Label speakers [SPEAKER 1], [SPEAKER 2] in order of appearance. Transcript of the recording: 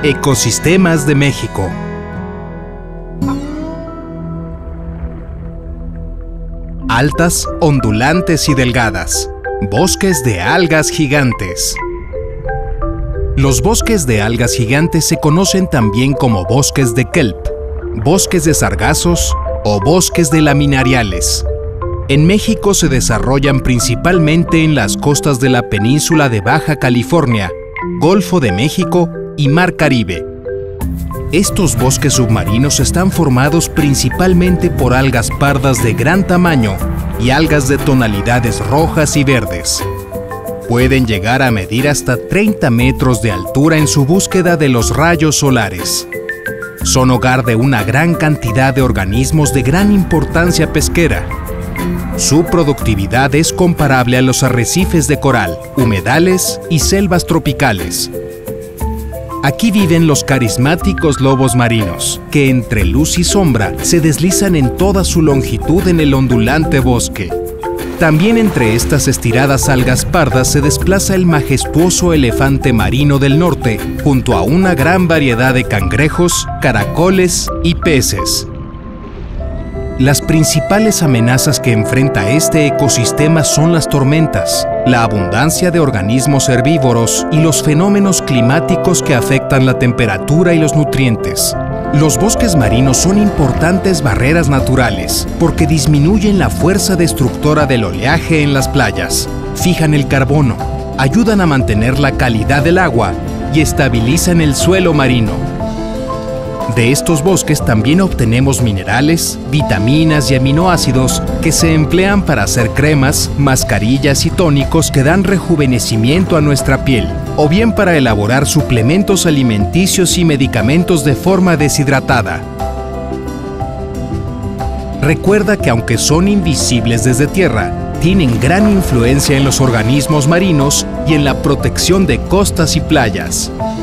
[SPEAKER 1] Ecosistemas de México. Altas, ondulantes y delgadas. Bosques de algas gigantes. Los bosques de algas gigantes se conocen también como bosques de kelp, bosques de sargazos o bosques de laminariales. En México se desarrollan principalmente en las costas de la península de Baja California, Golfo de México y Mar Caribe. Estos bosques submarinos están formados principalmente por algas pardas de gran tamaño y algas de tonalidades rojas y verdes. Pueden llegar a medir hasta 30 metros de altura en su búsqueda de los rayos solares. Son hogar de una gran cantidad de organismos de gran importancia pesquera. Su productividad es comparable a los arrecifes de coral, humedales y selvas tropicales. Aquí viven los carismáticos lobos marinos, que entre luz y sombra se deslizan en toda su longitud en el ondulante bosque. También entre estas estiradas algas pardas se desplaza el majestuoso elefante marino del norte, junto a una gran variedad de cangrejos, caracoles y peces. Las principales amenazas que enfrenta este ecosistema son las tormentas, la abundancia de organismos herbívoros y los fenómenos climáticos que afectan la temperatura y los nutrientes. Los bosques marinos son importantes barreras naturales porque disminuyen la fuerza destructora del oleaje en las playas, fijan el carbono, ayudan a mantener la calidad del agua y estabilizan el suelo marino. De estos bosques también obtenemos minerales, vitaminas y aminoácidos que se emplean para hacer cremas, mascarillas y tónicos que dan rejuvenecimiento a nuestra piel, o bien para elaborar suplementos alimenticios y medicamentos de forma deshidratada. Recuerda que aunque son invisibles desde tierra, tienen gran influencia en los organismos marinos y en la protección de costas y playas.